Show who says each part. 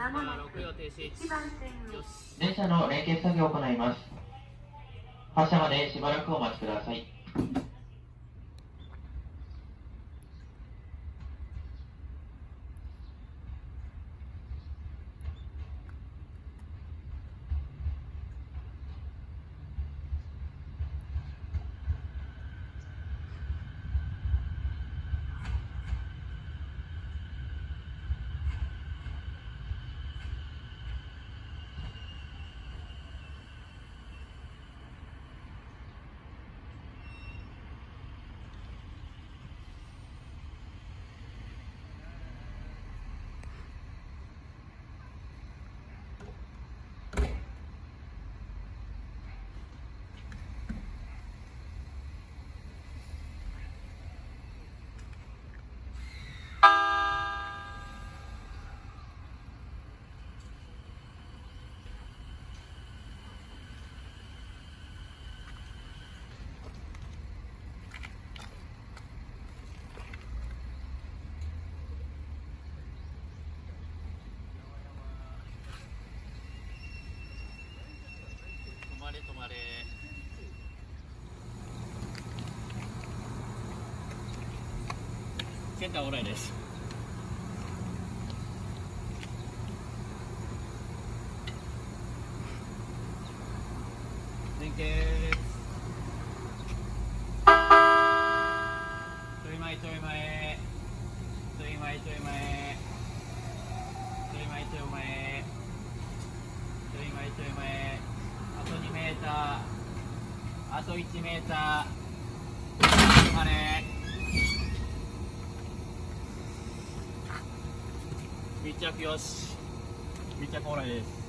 Speaker 1: 電車の連結作業を行います。発車までしばらくお待ちください。
Speaker 2: 止まれ。センターオーライです。前傾。ちょい前ちょい前。ちょい前ちょい前。ちょい前ちょい前。ちょい前ちょい前。ちょい前。あと2メーター、あと1メーター、あれ密着よし、密着オーライです。